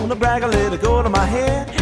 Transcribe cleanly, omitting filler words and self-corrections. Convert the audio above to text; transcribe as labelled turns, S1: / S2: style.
S1: wanna brag, I let it go to my head.